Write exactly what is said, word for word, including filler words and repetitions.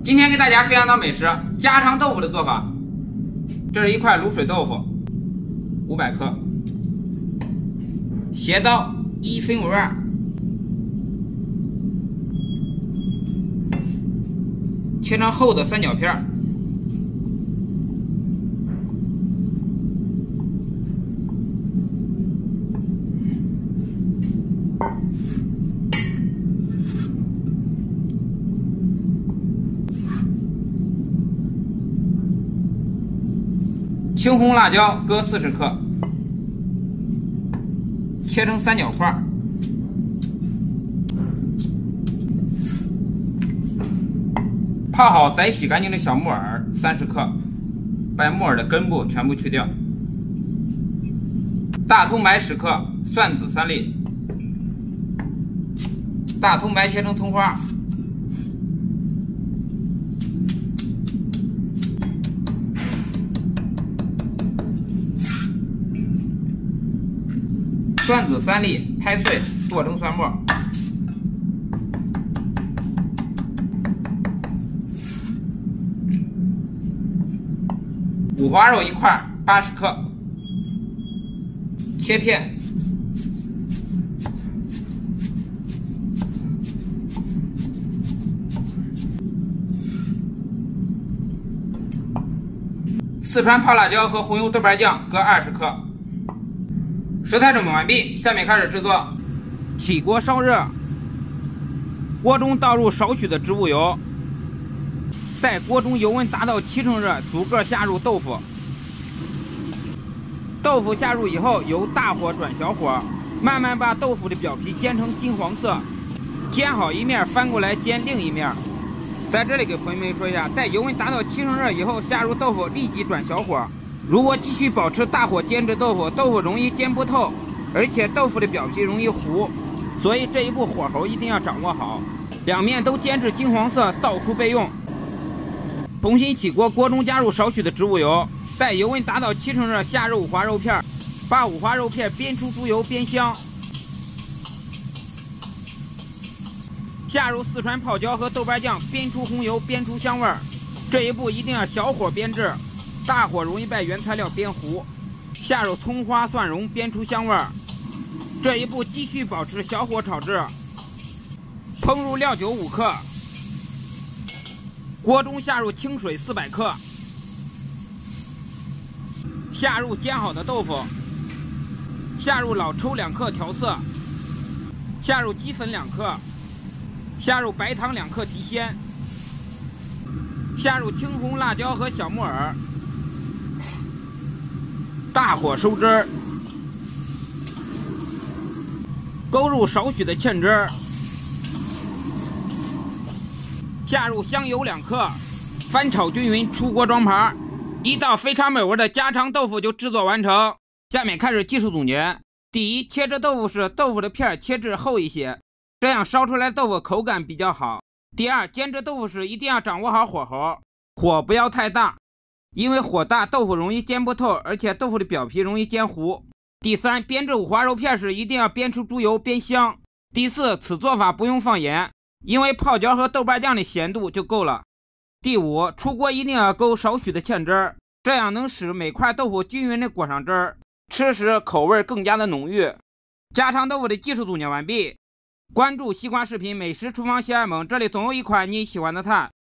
今天给大家分享的美食家常豆腐的做法。这是一块卤水豆腐，五百克，斜刀一分为二，切成厚的三角片。青红辣椒各四十克，切成三角块。泡好宰洗干净的小木耳三十克，把木耳的根部全部去掉。大葱白十克，蒜子三粒。大葱白切成葱花。蒜子三粒，拍碎剁成蒜末。五花肉一块，八十克，切片。四川泡辣椒和红油豆瓣酱各二十克。食材准备完毕，下面开始制作。起锅烧热，锅中倒入少许的植物油，在锅中油温达到七成热，逐个下入豆腐。豆腐下入以后，由大火转小火，慢慢把豆腐的表皮煎成金黄色。煎好一面，翻过来煎另一面。在这里给朋友们说一下，在油温达到七成热以后，下入豆腐立即转小火。如果继续保持大火煎制豆腐，豆腐容易煎不透，而且豆腐的表皮容易糊，所以这一步火候一定要掌握好。两面都煎至金黄色，倒出备用。重新起锅，锅中加入少许的植物油，待油温达到七成热，下入五花肉片，把五花肉片煸出猪油煸香。下入四川泡椒和豆瓣酱，煸出红油，煸出香味儿。这一步一定要小火煸制。大火容易把原材料煸糊，下入葱花蒜蓉煸出香味儿。这一步继续保持小火炒制。烹入料酒五克，锅中下入清水四百克，下入煎好的豆腐，下入老抽两克调色，下入鸡粉两克，下入白糖两克提鲜，下入青红辣椒和小木耳。大火收汁儿，勾入少许的芡汁儿，下入香油两克，翻炒均匀，出锅装盘。一道非常美味的家常豆腐就制作完成。下面开始技术总结。第一，切制豆腐时，豆腐的片切至厚一些，这样烧出来的豆腐口感比较好。第二，煎制豆腐时一定要掌握好火候，火不要太大。因为火大，豆腐容易煎不透，而且豆腐的表皮容易煎糊。第三，煸制五花肉片时一定要煸出猪油，煸香。第四，此做法不用放盐，因为泡椒和豆瓣酱的咸度就够了。第五，出锅一定要勾少许的芡汁儿，这样能使每块豆腐均匀的裹上汁儿，吃时口味更加的浓郁。家常豆腐的技术总结完毕。关注西瓜视频美食厨房西安盟，这里总有一款你喜欢的菜。